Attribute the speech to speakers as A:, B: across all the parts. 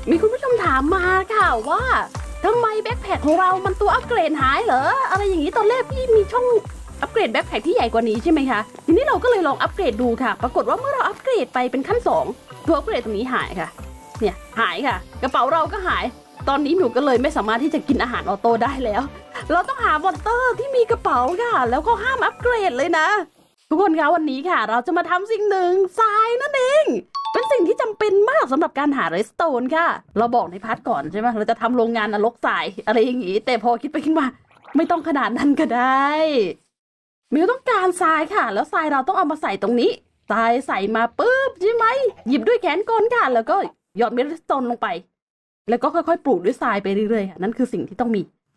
A: มีคุณผู้ชมถามมาค่ะว่าทำไมแบ็คแพคของเรามันตัวอัปเกรดหายเหรออะไรอย่างนี้ตอนแรกพี่มีช่องอัปเกรดแบ็คแพคที่ใหญ่กว่านี้ใช่ไหมคะทีนี้เราก็เลยลองอัปเกรดดูค่ะปรากฏว่าเมื่อเราอัปเกรดไปเป็นขั้น2ตัวอัปเกรดตรงนี้หายค่ะเนี่ยหายค่ะกระเป๋าเราก็หายตอนนี้หมิวก็เลยไม่สามารถที่จะกินอาหารออโต้ได้แล้วเราต้องหามอนเตอร์ที่มีกระเป๋าค่ะแล้วก็ห้ามอัปเกรดเลยนะทุกคนคะวันนี้ค่ะเราจะมาทำสิ่งหนึ่งทรายนั่นเองเป็นสิ่งที่จำเป็นมากสำหรับการหาเรสโตนค่ะเราบอกในพาร์ทก่อนใช่ไหมเราจะทำโรงงานนรกทรายอะไรอย่างงี้แต่พอคิดไปคิดมาไม่ต้องขนาดนั้นก็ได้มิวต้องการทรายค่ะแล้วทรายเราต้องเอามาใส่ตรงนี้ทรายใส่มาปุ๊บใช่ไหมหยิบด้วยแขนกลค่ะแล้วก็หยอดเมล็ดสโตนลงไปแล้วก็ค่อยๆปลูกด้วยทรายไปเรื่อยๆค่ะนั่นคือสิ่งที่ต้องมี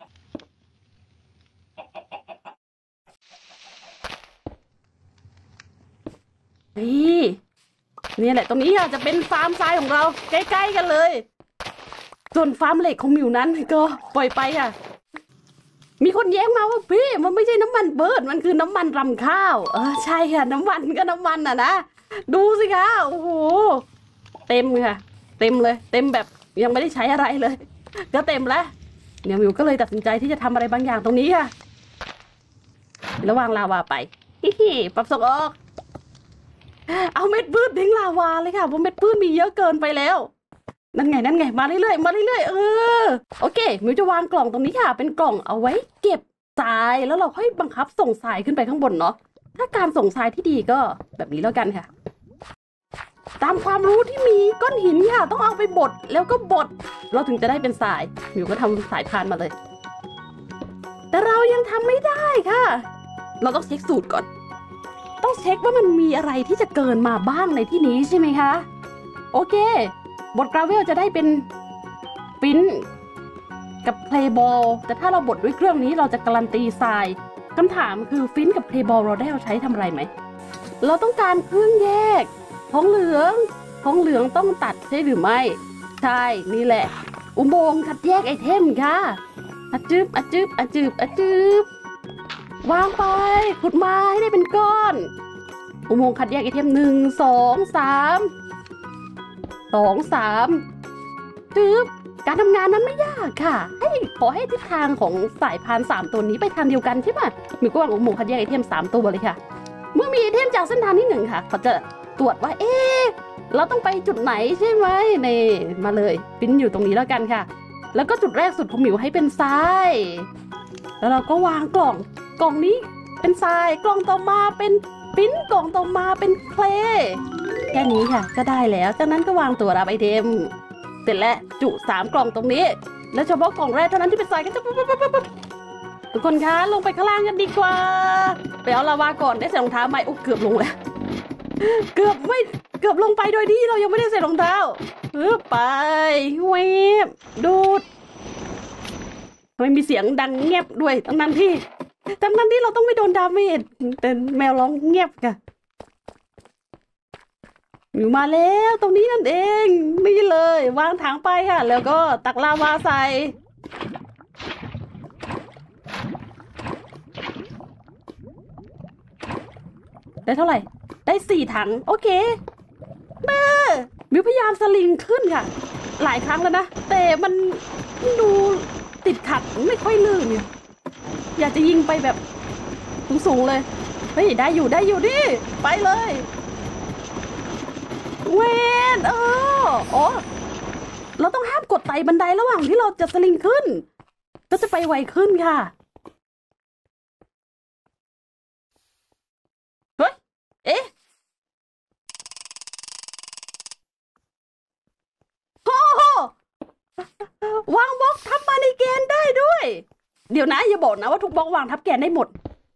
A: นี่แหละตรงนี้ค่ะจะเป็นฟาร์มทรายของเราใกล้ๆกันเลยส่วนฟาร์มเหล็กของมิวนั้นก็ปล่อยไปค่ะมีคนแย้งมาว่าพี่มันไม่ใช่น้ำมันเบิร์ดมันคือน้ำมันรำข้าวใช่ค่ะน้ำมันก็น้ำมันนะดูสิคะโอ้โหเต็มค่ะเต็มเลยเต็มแบบยังไม่ได้ใช้อะไรเลยก็เต็มแล้วเนี่ยมิวก็เลยตัดสินใจที่จะทำอะไรบางอย่างตรงนี้ค่ะระวางลาวาไปปรับส่งออกเอาเม็ดพืชทิ้งลาวาเลยค่ะเพราะเม็ดพืชมีเยอะเกินไปแล้วนั่นไงมาเรื่อยโอเคมิวจะวางกล่องตรงนี้ค่ะเป็นกล่องเอาไว้เก็บทรายแล้วเราค่อยบังคับส่งทรายขึ้นไปข้างบนเนาะถ้าการส่งทรายที่ดีก็แบบนี้แล้วกันค่ะตามความรู้ที่มีก้อนหินค่ะต้องเอาไปบดแล้วก็บดเราถึงจะได้เป็นทรายมิวก็ทำสายพานมาเลยแต่เรายังทำไม่ได้ค่ะเราต้องเช็คสูตรก่อนต้องเช็คว่ามันมีอะไรที่จะเกินมาบ้างในที่นี้ใช่ไหมคะโอเคบดกราเวลจะได้เป็นฟินกับเพลย์บอลแต่ถ้าเราบดด้วยเครื่องนี้เราจะการันตีทรายคำถามคือฟินกับเพลย์บอลเราได้เอาใช้ทำอะไรไหมเราต้องการเครื่องแยกทองเหลืองต้องตัดใช่หรือไม่ใช่นี่แหละอุโมงค์คัดแยกไอเทมค่ะอะจึบวางไปขุดไม้ให้ได้เป็นก้อนอุโมงค์คัดแยกไอเทม1 2 3จึบการทำงานนั้นไม่ยากค่ะขอให้ทิศทางของสายพาน3ตัวนี้ไปทางเดียวกันใช่ไหมมีก็วางอุโมงค์คัดแยกไอเทม3ตัวเลยค่ะเมื่อมีไอเทมจากเส้นทางที่1ค่ะเขาจะตรวจว่าเราต้องไปจุดไหนใช่ไหมนี่มาเลยปิ้นอยู่ตรงนี้แล้วกันค่ะแล้วก็จุดแรกสุดของหมิวให้เป็นทรายแล้วเราก็วางกล่องนี้เป็นทรายกล่องต่อมาเป็นปิ้นกล่องต่อมาเป็นเคลแค่นี้ค่ะก็ได้แล้วจากนั้นก็วางตัวรับไอเทมเสร็จแล้วจุ3กล่องตรงนี้แล้วเฉพาะกล่องแรกเท่านั้นที่เป็นทรายก็จะทุกคนคะลงไปข้างล่างกันดีกว่าไปเอาลาวาก่อนได้ใส่รองเท้าไหมเกือบลงแล้วเกือบลงไปโดยที่เรายังไม่ได้ใส่รองเท้าไปเวฟดูดทำไมมีเสียงดังเงียบด้วยทั้งนั้นที่เราต้องไม่โดนดาเมจแต่แมวร้องเงียบค่ะอยู่มาแล้วตรงนี้นั่นเองนี่เลยวางถังไปค่ะแล้วก็ตักลาวาใส่ได้เท่าไหร่ได้4 ถังโอเคมิวพยายามสลิงขึ้นค่ะหลายครั้งแล้วนะแต่มันดูติดขัดไม่ค่อยลื่นเนี่ยอยากจะยิงไปแบบสูงๆเลยเฮ้ยได้อยู่ดิไปเลยเวนเราต้องห้ามกดไต่บันไดระหว่างที่เราจะสลิงขึ้นก็จะไปไวขึ้นค่ะวางบล็อกทับมาในแกนได้ด้วยเดี๋ยวนะอย่าบอกนะว่าทุกบล็อกวางทับแกนได้หมด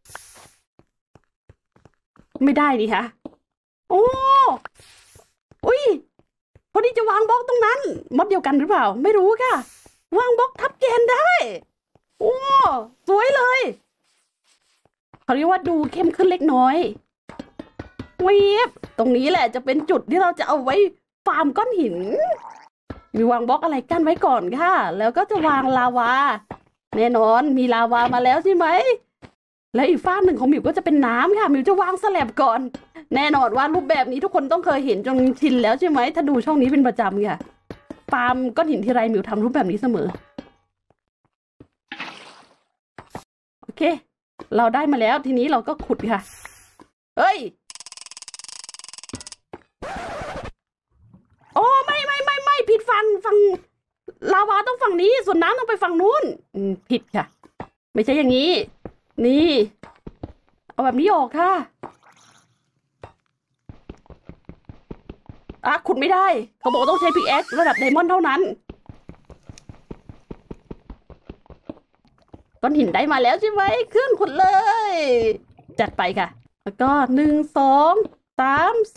A: ไม่ได้ดิคะอุ้ยพอดีจะวางบล็อกตรงนั้นมดเดียวกันหรือเปล่าไม่รู้ค่ะวางบล็อกทับแกนได้สวยเลยเขาเรียกว่าดูเข้มขึ้นเล็กน้อยตรงนี้แหละจะเป็นจุดที่เราจะเอาไว้ฟาร์มก้อนหินมีวางบล็อกอะไรกั้นไว้ก่อนค่ะแล้วก็จะวางลาวาแน่นอนมีลาวามาแล้วใช่ไหมแล้วอีกฝ้าหนึ่งของมิวก็จะเป็นน้ำค่ะมิวจะวางสแลบก่อนแน่นอนว่ารูปแบบนี้ทุกคนต้องเคยเห็นจนชินแล้วใช่ไหมถ้าดูช่องนี้เป็นประจำค่ะฟาร์มก้อนหินทีไรมิวทำรูปแบบนี้เสมอโอเคเราได้มาแล้วทีนี้เราก็ขุดค่ะเฮ้ยโอ้ไม่ผิดฝั่งลาวาต้องฝั่งนี้ส่วนน้ำต้องไปฝั่งนู้นผิดค่ะไม่ใช่อย่างนี้นี่เอาแบบนี้ออกค่ะขุดไม่ได้เขาบอกต้องใช้พิกแอคระดับไดมอนด์เท่านั้นก้อนหินได้มาแล้วใช่ไหมขึ้นขุดเลยจัดไปค่ะแล้วก็1 2 3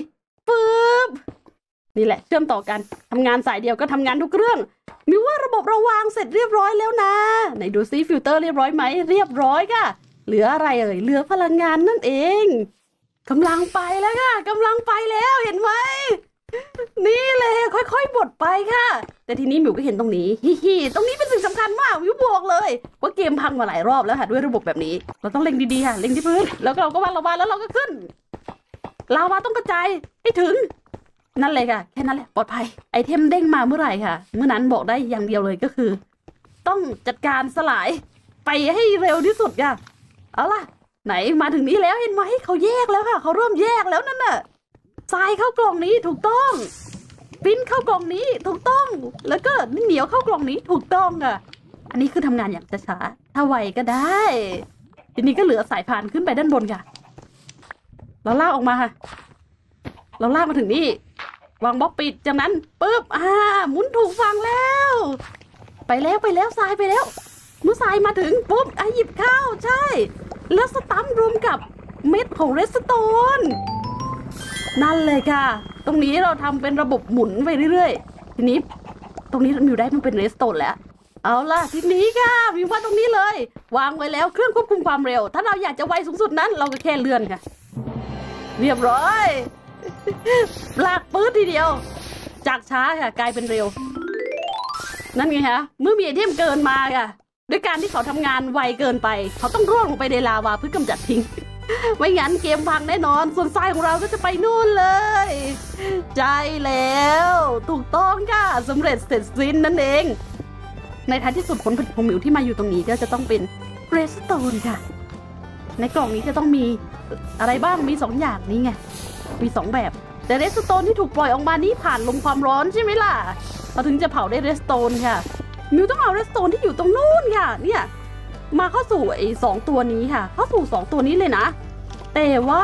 A: 4ปึ๊บนี่แหละเชื่อมต่อกันทำงานสายเดียวก็ทำงานทุกเรื่องมิวว่าระบบเราวางเสร็จเรียบร้อยแล้วนะไหนดูซิฟิลเตอร์เรียบร้อยไหมเรียบร้อยค่ะเหลืออะไรเอ่ยเหลือพลังงานนั่นเองกำลังไปแล้วค่ะกำลังไปแล้วเห็นไหมนี่เลยค่อยๆบดไปค่ะแต่ทีนี้มิวก็เห็นตรงนี้ฮิตรงนี้เป็นสิ่งสำคัญมากมิวบอกเลยว่าเกมพังมาหลายรอบแล้วค่ะด้วยระบบแบบนี้เราต้องเล็งดีๆค่ะเล็งที่พื้นแล้วเราก็วางระบายแล้วเราก็ขึ้นลาวาต้องกระจายให้ถึงนั่นเลยค่ะแค่นั้นแหละปลอดภัยไอเทมเด้งมาเมื่อไหร่ค่ะเมื่อนั้นบอกได้อย่างเดียวเลยก็คือต้องจัดการสลายไปให้เร็วที่สุดค่ะเอาล่ะไหนมาถึงนี้แล้วเห็นไหมเขาแยกแล้วค่ะเขาเริ่มแยกแล้วนั่นน่ะทรายเข้ากล่องนี้ถูกต้องปิ้นเข้ากล่องนี้ถูกต้องแล้วก็เหนียวเข้ากล่องนี้ถูกต้องค่ะอันนี้คือทำงานอย่างช้าๆถ้าไวก็ได้ทีนี้ก็เหลือสายพานขึ้นไปด้านบนค่ะเราลากออกมาค่ะเราลากมาถึงนี่วางบล็อกปิดจากนั้นปึ๊บหมุนถูกฝั่งแล้วไปแล้วทรายไปแล้วเมื่อทรายมาถึงปุ๊บหยิบเข้าใช่แล้วสตัมรวมกับเม็ดของเรสโตนนั่นเลยค่ะตรงนี้เราทำเป็นระบบหมุนไปเรื่อยๆทีนี้ตรงนี้มิวได้มันเป็นเรสโตนแล้วเอาล่ะทีนี้ค่ะมิวว่าตรงนี้เลยวางไว้แล้วเครื่องควบคุมความเร็วถ้าเราอยากจะไวสูงสุดนั้นเราก็แค่เลื่อนค่ะเรียบร้อยลากปื๊ดทีเดียวจากช้าค่ะกลายเป็นเร็วนั่นไงคะเมื่อมีไอเทมเกินมาค่ะด้วยการที่เขาทำงานไวเกินไปเขาต้องร่วงลงไปในลาวาเพื่อกำจัดทิ้งไม่งั้นเกมพังแน่นอนส่วนทรายของเราก็จะไปนู่นเลยใจแล้วถูกต้องค่ะสำเร็จเสร็จสิ้นนั่นเองในท้ายที่สุดผลผลิตของหมิวที่มาอยู่ตรงนี้ก็จะต้องเป็นเรสโตนค่ะในกล่องนี้จะต้องมีอะไรบ้างมี2 อย่างนี้ไงมี2 แบบแต่เรสโตนที่ถูกปล่อยออกมานี้ผ่านลมความร้อนใช่ไหมล่ะเราถึงจะเผาได้เรสโตนค่ะมิวต้องเอาเรสโตนที่อยู่ตรงนู้นค่ะเนี่ยมาเข้าสู่ไอ้2 ตัวนี้ค่ะเข้าสู่2 ตัวนี้เลยนะแต่ว่า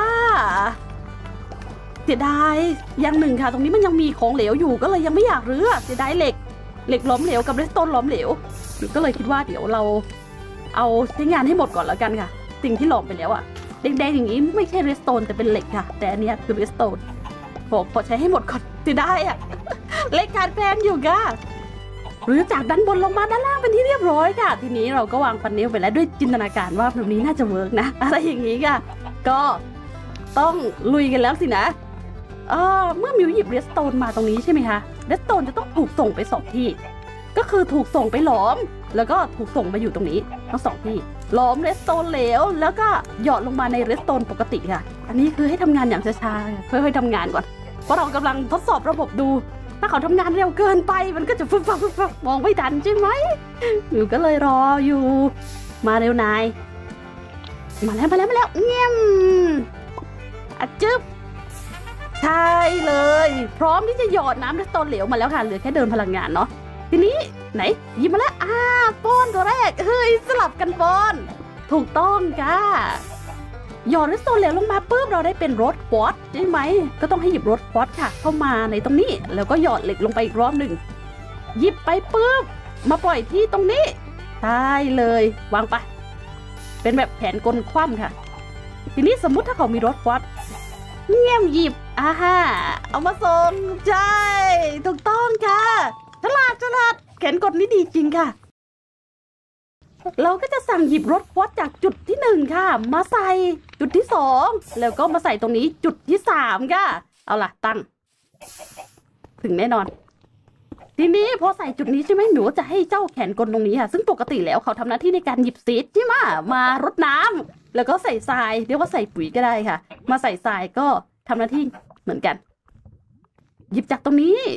A: เสียดายอย่างหนึ่งค่ะตรงนี้มันยังมีของเหลวอยู่ก็เลยยังไม่อยากรื้อเสียดายเหล็กหลอมเหลวกับเรสโตนหลอมเหลวก็เลยคิดว่าเดี๋ยวเราเอาใช้งานให้หมดก่อนแล้วกันค่ะสิ่งที่หลอมไปแล้วอะแดงๆอย่างนี้ไม่ใช่เรสโตนแต่เป็นเหล็กค่ะแต่อันนี้คือเรสโตนพอใช้ให้หมดก่อนจะได้อะเหล็กขาดแคลนอยู่ค่ะหรือจากด้านบนลงมาด้านล่างเป็นที่เรียบร้อยค่ะทีนี้เราก็วางฟันเนลไปแล้วด้วยจินตนาการว่าแบบนี้น่าจะเวิร์กนะอะไรอย่างนี้ค่ะก็ต้องลุยกันแล้วสินะเมื่อมิวหยิบเรสโตนมาตรงนี้ใช่ไหมคะเรสโตนจะต้องถูกส่งไป2 ที่ก็คือถูกส่งไปหลอมแล้วก็ถูกส่งมาอยู่ตรงนี้ทั้ง2 ที่หลอมเรสโตนเหลวแล้วก็หยอดลงมาในเรสโตนปกติค่ะอันนี้คือให้ทำงานอย่างช้าๆค่อยๆทำงานก่อนเพราะเรากำลังทดสอบระบบดูถ้าเขาทำงานเร็วเกินไปมันก็จะฟึบฟับมองไม่ทันใช่ไหมมิวก็เลยรออยู่มาเร็วนายมาแล้วเงี้ยจึ๊บใช่เลยพร้อมที่จะหยอดน้ำเรสโตนเหลวมาแล้วค่ะเหลือแค่เดินพลังงานเนาะทีนี้ไหนหยิบมาแล้วป้อนตัวแรกเฮ้ยสลับกันป้อนถูกต้องค่ะหยอดเรสโตนเหลวลงมาปุ๊บเราได้เป็นรถควอตใช่ไหมก็ต้องให้หยิบรถควอตค่ะเข้ามาในตรงนี้แล้วก็หยอดเหล็กลงไปอีกรอบหนึ่งหยิบไปปุ๊บมาปล่อยที่ตรงนี้ใช่เลยวางไปเป็นแบบแผนกลคว่ำค่ะทีนี้สมมุติถ้าเขามีรถควอตเงี้ยหยิบเอามาส่งใช่ถูกต้องค่ะฉลาดแผนกลนี้ดีจริงค่ะเราก็จะสั่งหยิบรถควอตจากจุดที่1ค่ะมาใส่จุดที่2แล้วก็มาใส่ตรงนี้จุดที่3ค่ะเอาล่ะตั้งถึงแน่นอนทีนี้พอใส่จุดนี้ใช่ไหมหนูจะให้เจ้าแขนกลตรงนี้ค่ะซึ่งปกติแล้วเขาทำหน้าที่ในการหยิบซีดใช่ไหมมารดน้ำแล้วก็ใส่ทรายเรียกว่าใส่ปุ๋ยก็ได้ค่ะมาใส่ทรายก็ทำหน้าที่เหมือนกันหยิบจากตรงนี้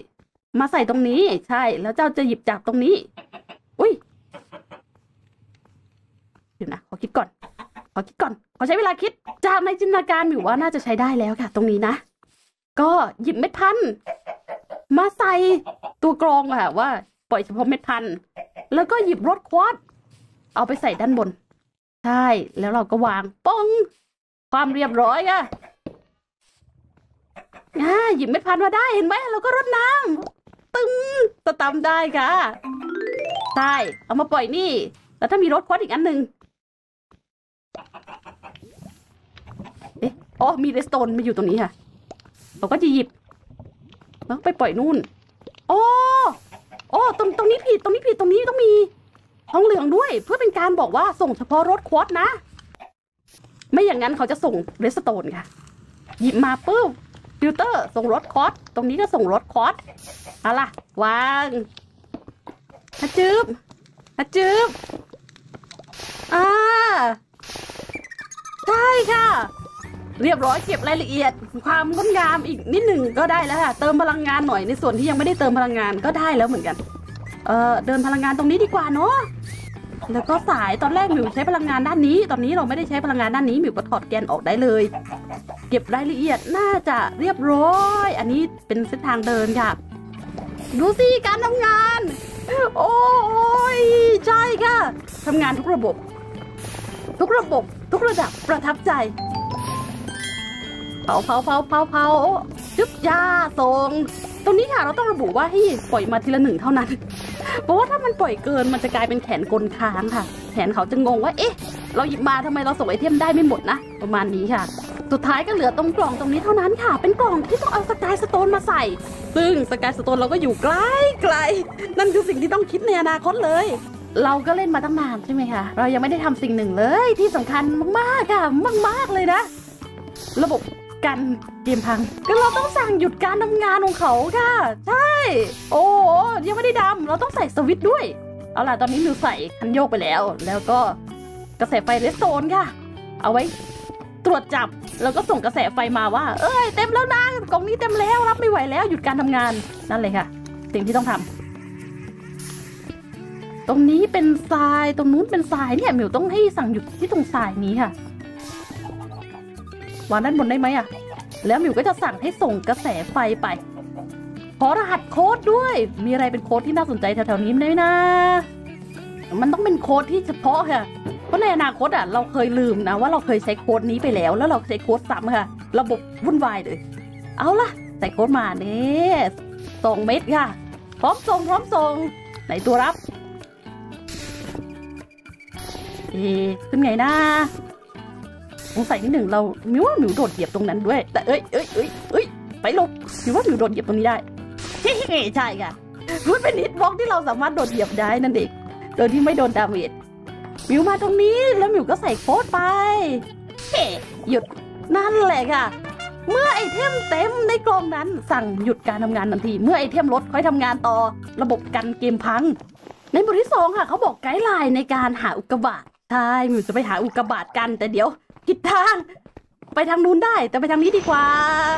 A: มาใส่ตรงนี้ใช่แล้วเจ้าจะหยิบจากตรงนี้อุ้ยเดี๋ยวนะขอคิดก่อนขอใช้เวลาคิดจากในจินตนาการหมิวว่าน่าจะใช้ได้แล้วค่ะตรงนี้นะก็หยิบเม็ดพันธุ์มาใส่ตัวกรองค่ะว่าปล่อยเฉพาะเม็ดพันธุ์แล้วก็หยิบรถควอตเอาไปใส่ด้านบนใช่แล้วเราก็วางป้องความเรียบร้อยค่ะหยิบเม็ดพันธุ์มาได้เห็นไหมเราก็รดน้ำตึ้งตำได้ค่ะใช่เอามาปล่อยนี่แล้วถ้ามีรถควอตอีกอันหนึ่งอ๋อมีเรสโตนมาอยู่ตรงนี้ค่ะเราก็จะหยิบแล้วไปปล่อยนู่นโอ้ตรงนี้ผิดตรงนี้ต้องมีทองเหลืองด้วยเพื่อเป็นการบอกว่าส่งเฉพาะรถควอตนะไม่อย่างนั้นเขาจะส่งเรสโตนค่ะหยิบมาปุ๊บฟิลเตอร์ส่งรถควอตตรงนี้ก็ส่งรถควอตเอาล่ะวางฮัจจืบใช่ค่ะเรียบร้อยเก็บรายละเอียดความงดงามอีกนิดหนึ่งก็ได้แล้วค่ะเติมพลังงานหน่อยในส่วนที่ยังไม่ได้เติมพลังงานก็ได้แล้วเหมือนกันเดินพลังงานตรงนี้ดีกว่าเนาะแล้วก็สายตอนแรกหมิวใช้พลังงานด้านนี้ตอนนี้เราไม่ได้ใช้พลังงานด้านนี้หมิวก็ถอดแกนออกได้เลยเก็บรายละเอียดน่าจะเรียบร้อยอันนี้เป็นเส้นทางเดินค่ะดูสิการทำงานโอ้ยใช่ค่ะทำงานทุกระบบทุกระดับประทับใจเผาจุ๊บยาส่งตรงนี้ค่ะเราต้องระบุว่าให้ปล่อยมาทีละ1เท่านั้นเพราะว่าถ้ามันปล่อยเกินมันจะกลายเป็นแขนกลค้างค่ะแขนเขาจะงงว่าเอ๊ะเราหยิบมาทำไมเราส่งไอเทมได้ไม่หมดนะประมาณนี้ค่ะสุดท้ายก็เหลือตรงกล่องตรงนี้เท่านั้นค่ะเป็นกล่องที่ต้องเอาสกายสโตนมาใส่ซึ่งสกายสโตนเราก็อยู่ไกลนั่นคือสิ่งที่ต้องคิดในอนาคตเลยเราก็เล่นมาตั้งนานใช่ไหมคะเรายังไม่ได้ทำสิ่งหนึ่งเลยที่สำคัญมากๆค่ะมากเลยนะระบบกันเกมพังก็เราต้องสั่งหยุดการทำงานของเขาค่ะใช่โอ้ยังไม่ได้ดำเราต้องใส่สวิตช์ด้วยเอาล่ะตอนนี้มิวใส่คันโยกไปแล้วก็กระแสไฟเรสโตนค่ะเอาไว้ตรวจจับแล้วก็ส่งกระแสไฟมาว่าเอ้ยเต็มแล้วนะกล่องนี้เต็มแล้วรับไม่ไหวแล้วหยุดการทำงานนั่นเลยค่ะสิ่งที่ต้องทำตรงนี้เป็นทรายตรงนู้นเป็นทรายเนี่ยมิวต้องให้สั่งหยุดที่ตรงทรายนี้ค่ะวางด้านบนได้ไหมอ่ะแล้วมิวก็จะสั่งให้ส่งกระแสไฟไปขอรหัสโค้ดด้วยมีอะไรเป็นโค้ดที่น่าสนใจแถวๆนี้ไหมนะมันต้องเป็นโค้ดที่เฉพาะค่ะเพราะในอนาคตอ่ะเราเคยลืมนะว่าเราเคยใช้โค้ดนี้ไปแล้วเราใช้โค้ดซ้ำค่ะระบบวุ่นวายเลยเอาล่ะใส่โค้ดมาเนี่ย2 เม็ดค่ะพร้อมส่งไหนตัวรับขึ้นไงนะสงสัยนิดหนึ่งเรามิวว่ามิวโดดเหยียบตรงนั้นด้วยแต่เอ้ยไปลงมิวว่ามิวโดดเหยียบตรงนี้ได้ใช่ค่ะมันเป็นฮิตบ็อกที่เราสามารถโดดเหยียบได้นั่นเองโดยที่ไม่โดนดาเมจมิวมาตรงนี้แล้วมิวก็ใส่โค้ดไปหยุดนั่นแหละค่ะเมื่อไอเทมเต็มในกล่องนั้นสั่งหยุดการทำงานทันทีเมื่อไอเทมลดค่อยทำงานต่อระบบกันเกมพังในบทที่2ค่ะเขาบอกไกด์ไลน์ในการหาอุกกาบาตใช่มิวจะไปหาอุกกาบาตกันแต่เดี๋ยวผิดทางไปทางนู้นได้แต่ไปทางนี้ดีกว่า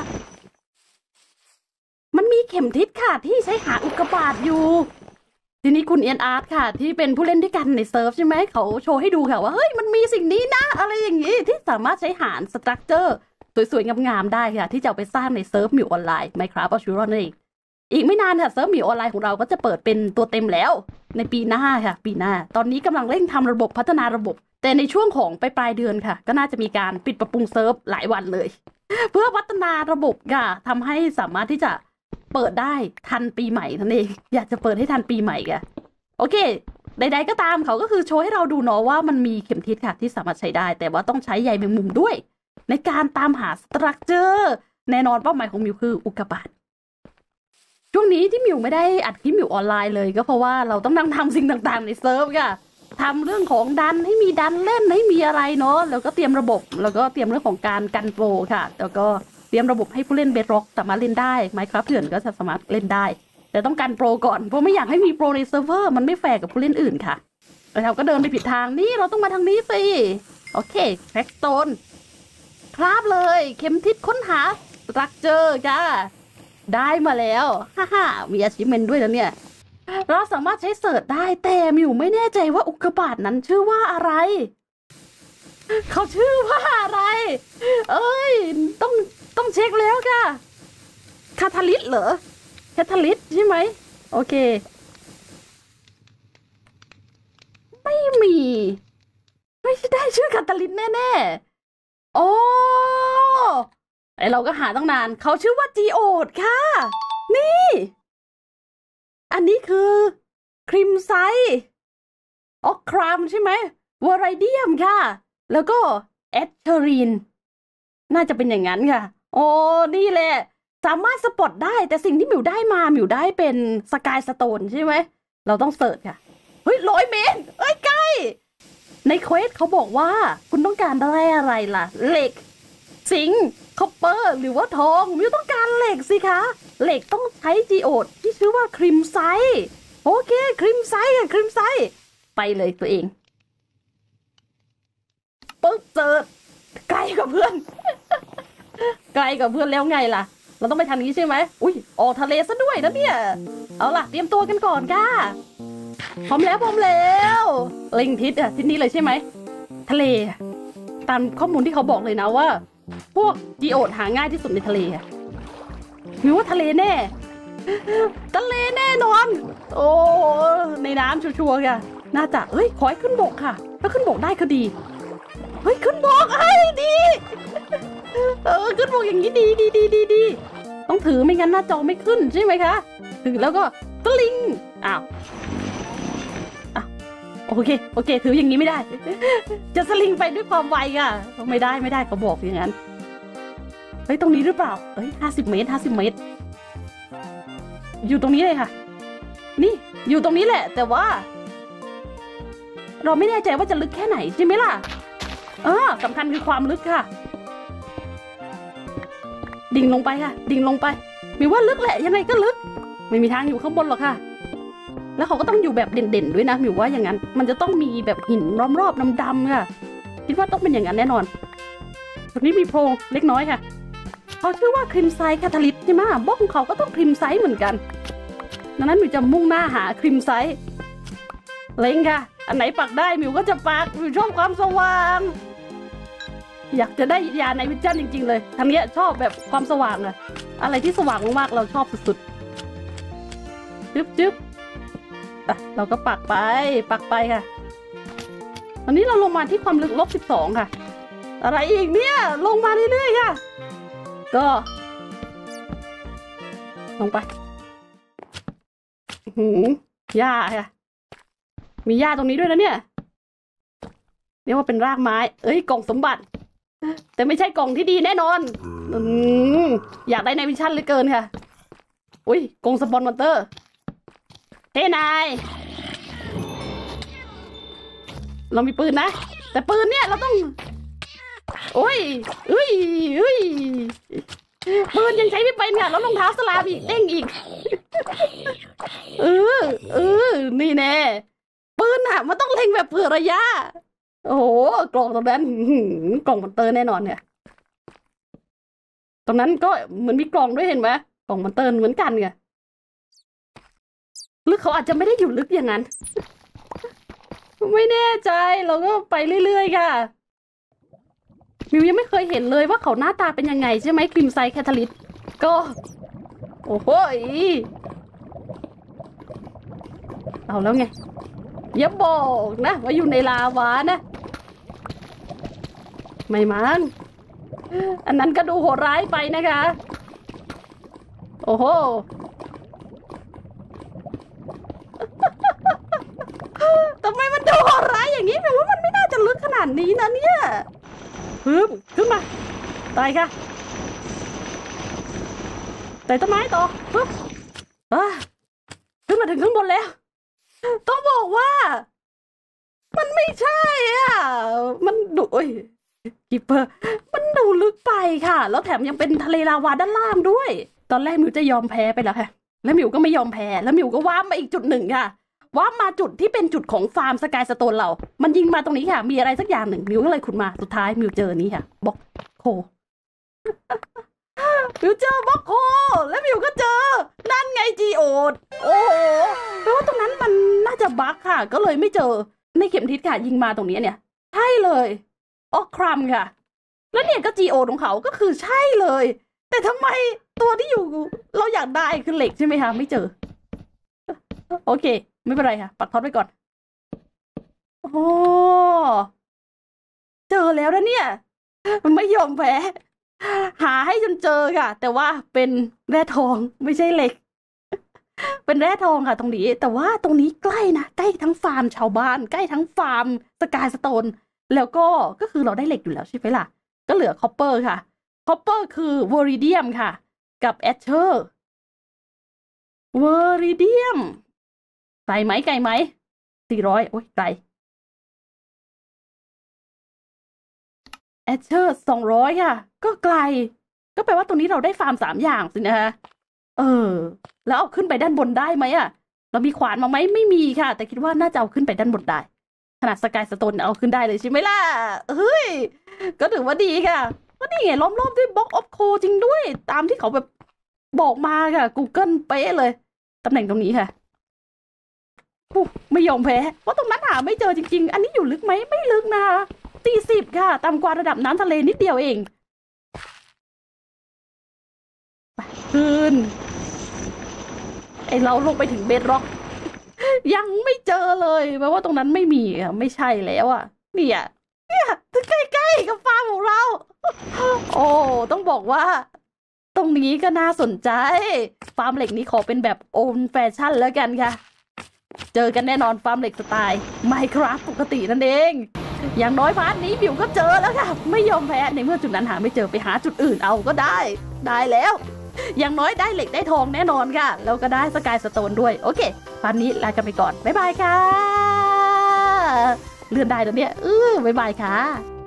A: มันมีเข็มทิศค่ะที่ใช้หาอุกกาบาตอยู่ทีนี้คุณเอียนอาร์ตค่ะที่เป็นผู้เล่นด้วยกันในเซิร์ฟใช่ไหมเขาโชว์ให้ดูค่ะว่าเฮ้ยมันมีสิ่งนี้นะอะไรอย่างนี้ที่สามารถใช้หารสตรัคเจอร์สวยๆงามๆได้ค่ะที่จะเอาไปสร้างในเซิร์ฟมิวออนไลน์ Minecraft Auturon นั่นเองอีกไม่นานค่ะเซิร์ฟมิวออนไลน์ของเราก็จะเปิดเป็นตัวเต็มแล้วในปีหน้าค่ะปีหน้าตอนนี้กำลังเร่งทำระบบพัฒนาระบบแต่ในช่วงของปลายเดือนค่ะก็น่าจะมีการปิดปรับปรุงเซิร์ฟหลายวันเลยเพื่อพัฒนาระบบค่ะทำให้สามารถที่จะเปิดได้ทันปีใหม่นั่นเองอยากจะเปิดให้ทันปีใหม่ค่ะโอเคใดๆก็ตามเขาก็คือโชว์ให้เราดูเนาะว่ามันมีเข็มทิศค่ะที่สามารถใช้ได้แต่ว่าต้องใช้ใยแมงมุมด้วยในการตามหาสตรัคเจอร์แน่นอนเป้าหมายของมิวคืออุกกาบาตช่วงนี้ที่มิวไม่ได้อัดคลิปมิวออนไลน์เลยก็เพราะว่าเราต้องนั่งทำสิ่งต่างๆในเซิร์ฟค่ะทำเรื่องของดันให้มีดันเล่นให้มีอะไรเนาะแล้วก็เตรียมระบบแล้วก็เตรียมเรื่องของการกันโปรค่ะแล้วก็เตรียมระบบให้ผู้เล่นเบดร็อกสามารถเล่นได้ Minecraft เถื่อนก็จะสามารถเล่นได้แต่ต้องกันโปรก่อนเพราะไม่อยากให้มีโปรในเซิร์ฟเวอร์มันไม่แฟร์กับผู้เล่นอื่นค่ะเราก็เดินไปผิดทางนี่เราต้องมาทางนี้สิโอเคแพ็กโตนครับเลยเข็มทิศค้นหาสตรัคเจอร์จ้าได้มาแล้วฮ่ามีอาชีพเมนด้วยแล้วเนี่ยเราสามารถใช้เสิร์ชได้แต่มิวไม่แน่ใจว่าอุกกาบาตนั้นชื่อว่าอะไรเขาชื่อว่าอะไรเอ้ยต้องเช็คแล้วค่ะคาทาลิสเหรอคาทาลิสใช่ไหมโอเคไม่มีไม่ได้ชื่อคาทาลิสแน่ๆโอ้ไอเราก็หาตั้งนานเขาชื่อว่าจีโอดค่ะนี่อันนี้คือครีมไซออกครามใช่ไหมวอไรเดียมค่ะแล้วก็แอดเทอรีนน่าจะเป็นอย่างนั้นค่ะโอ้นี่แหละสามารถสปอตได้แต่สิ่งที่มิวได้มามิวได้เป็นสกายสโตนใช่ไหมเราต้องเสิร์ชค่ะเฮ้ย100 เมตรเอ้ยใกล้ในเควสเขาบอกว่าคุณต้องการได้อะไรล่ะเหล็กซิงค์คอปเปอร์หรือว่าทองมิวต้องการเหล็กสิคะเหล็กต้องใช้จีโอดที่ชื่อว่าครีมไซโอเคครีมไซค่ะครีมไซไปเลยตัวเองปึ๊บเจอไกลกับเพื่อน ไกลกับเพื่อนแล้วไงล่ะเราต้องไปทางนี้ใช่ไหมอุ้ยออกทะเลซะด้วยนะเนี่ยเอาล่ะเตรียมตัวกันก่อนค่ะพร้อมแล้วเล็งทิศอ่ะทิศนี้เลยใช่ไหมทะเลตามข้อมูลที่เขาบอกเลยนะว่าพวกจีโอดหาง่ายที่สุดในทะเลมิวว่าทะเลแน่ทะเลแน่นอนโอ้ในน้ำชัวร์ๆค่ะน่าจะเฮ้ยขอให้ขึ้นบกค่ะถ้าขึ้นบกได้ก็ดีเฮ้ยขึ้นบกเฮ้ยดีขึ้นบกอย่างนี้ดีต้องถือไม่งั้นหน้าจอไม่ขึ้นใช่ไหมคะถือแล้วก็ตะลิงอ้าวโอเคถืออย่างนี้ไม่ได้จะสลิงไปด้วยความไวค่ะไม่ได้เขาบอกอย่างนั้นเฮ้ยตรงนี้หรือเปล่าเฮ้ย50 เมตรอยู่ตรงนี้เลยค่ะนี่อยู่ตรงนี้แหละแต่ว่าเราไม่แน่ใจว่าจะลึกแค่ไหนใช่ไหมล่ะสำคัญคือความลึกค่ะดิ่งลงไปค่ะดิ่งลงไปมีว่าลึกแหละยังไงก็ลึกไม่มีทางอยู่ข้างบนหรอกค่ะแล้วเขาก็ต้องอยู่แบบเด่นๆด้วยนะมิวว่าอย่างนั้นมันจะต้องมีแบบหินรอบๆดำๆค่ะคิดว่าต้องเป็นอย่างนั้นแน่นอนตรงนี้มีโพรงเล็กน้อยค่ะเขาชื่อว่าครีมไซคาทาลิสใช่ไหมบล็อกของเขาก็ต้องครีมไซเหมือนกันดังนั้นมิวจะมุ่งหน้าหาครีมไซเล็งค่ะอันไหนปักได้มิวก็จะปักมิวชอบความสว่างอยากจะได้ยาในวิชั่นจริงๆเลยทางนี้ชอบแบบความสว่างอะอะไรที่สว่างมากๆเราชอบสุดๆจึ๊บเราก็ปักไปค่ะตอนนี้เราลงมาที่ความลึก-12ค่ะอะไรอีกเนี่ยลงมาเรื่อยๆค่ะก็ลงไปหญ้าค่ะมีหญ้าตรงนี้ด้วยนะเนี่ยเรียกว่าเป็นรากไม้กล่องสมบัติแต่ไม่ใช่กล่องที่ดีแน่นอนอยากได้ในวิชั่นเหลือเกินค่ะอุ้ยกรงสปอนมอนเตอร์เฮ้นายเรามีปืนนะแต่ปืนเนี่ยเราต้องโอ้ยปืนยังใช้ไม่เป็นค่ะแล้วรองเท้าสลามอีกเด้งอีกนี่แน่ปืนอะมันต้องเล็งแบบเผื่อระยะโอ้โหกล่องตรงนั้นกล่องมอนเตอร์แน่นอนเนี่ยตรงนั้นก็เหมือนมีกล่องด้วยเห็นไหมกล่องมอนเตอร์เหมือนกันไงหรือเขาอาจจะไม่ได้อยู่ลึกอย่างนั้นไม่แน่ใจเราก็ไปเรื่อยๆค่ะมิวยังไม่เคยเห็นเลยว่าเขาหน้าตาเป็นยังไงใช่ไหมครีมไซแคทาลิสก็โอ้โหเอาแล้วไงอย่าบอกนะว่าอยู่ในลาวานะไม่มั้งอันนั้นก็ดูโหดร้ายไปนะคะโอ้โหทำไมมันดูโหดร้ายอย่างนี้แปลว่ามันไม่น่าจะลึกขนาดนี้นะเนี่ยขึ้นมาตายค่ะไต่ต้นไม้ต่อขึ้นมาถึงข้างบนแล้วต้องบอกว่ามันไม่ใช่มันดูกิปเปอร์มันดูลึกไปค่ะแล้วแถมยังเป็นทะเลลาวาด้านล่างด้วยตอนแรกมิวจะยอมแพ้ไปแล้วค่ะแล้วมิวก็ไม่ยอมแพ้แล้วมิวก็ว้ามาอีกจุดหนึ่งค่ะว้ามาจุดที่เป็นจุดของฟาร์มสกายสโตนเรามันยิงมาตรงนี้ค่ะมีอะไรสักอย่างหนึ่งมิวก็เลยขุดมาสุดท้ายมิวเจอนี้ค่ะบล็อกโคมิวเจอบล็อกโคแล้วมิวก็เจอนั่นไงจีโอดโอ้โหแปลว่าตรงนั้นมันน่าจะบั๊กค่ะก็เลยไม่เจอในเข็มทิศค่ะยิงมาตรงนี้เนี่ยใช่เลยออกครัมค่ะแล้วเนี่ยก็จีโอของเขาก็คือใช่เลยแต่ทำไมตัวที่อยู่เราอยากได้คือเหล็กใช่ไหมคะไม่เจอโอเคไม่เป็นไรค่ะปักท็อตไว้ก่อนโอ้เจอแล้วนะเนี่ยไม่ยอมแพ้หาให้จนเจอค่ะแต่ว่าเป็นแร่ทองไม่ใช่เหล็กเป็นแร่ทองค่ะตรงนี้แต่ว่าตรงนี้ใกล้นะใกล้ทั้งฟาร์มชาวบ้านใกล้ทั้งฟาร์มสกายสโตนแล้วก็คือเราได้เหล็กอยู่แล้วใช่ไหมล่ะก็เหลือคอปเปอร์ค่ะคอปเปอร์คือวอริเดียมค่ะกับแอชเชอร์วอริเดียมไกลไหม400โอ้ยไกลแอชเชอร์200ค่ะก็ไกลก็แปลว่าตรงนี้เราได้ฟาร์ม3อย่างสินะคะแล้วเอาขึ้นไปด้านบนได้ไหมอะเรามีขวานมาไหมไม่มีค่ะแต่คิดว่าน่าจะเอาขึ้นไปด้านบนได้ขนาดสกายสโตนเอาขึ้นได้เลยใช่ไหมล่ะเฮ้ยก็ถือว่าดีค่ะก็นี่ไงล้อมรอบด้วยบล็อกออฟโคจริงด้วยตามที่เขาแบบบอกมาค่ะ Google เป๊ะเลยตำแหน่งตรงนี้ค่ะไม่ยอมแพ้เพราะตรงนั้นหาไม่เจอจริงๆอันนี้อยู่ลึกไหมไม่ลึกนะคะ40ค่ะต่ำกว่าระดับน้ำทะเลนิดเดียวเองไปขึ้นไอเราลงไปถึงเบดร็อกยังไม่เจอเลยแปลว่าตรงนั้นไม่มีอ่ะไม่ใช่แล้วอ่ะเนี่ยใกล้ๆกับฟาร์มของเราโอ้ต้องบอกว่าตรงนี้ก็น่าสนใจฟาร์มเหล็กนี้ขอเป็นแบบโอนแฟชั่นแล้วกันค่ะเจอกันแน่นอนฟาร์มเหล็กสไตล์ Minecraft ปกตินั่นเองอย่างน้อยพาร์ทนี้บิวก็เจอแล้วค่ะไม่ยอมแพ้ในเมื่อจุดนั้นหาไม่เจอไปหาจุดอื่นเอาก็ได้แล้วอย่างน้อยได้เหล็กได้ทองแน่นอนค่ะแล้วก็ได้สกายสโตนด้วยโอเคพาร์ทนี้ลากันไปก่อนบ๊ายบายค่ะเลื่อนได้แล้วเนี่ยบ๊ายบายค่ะ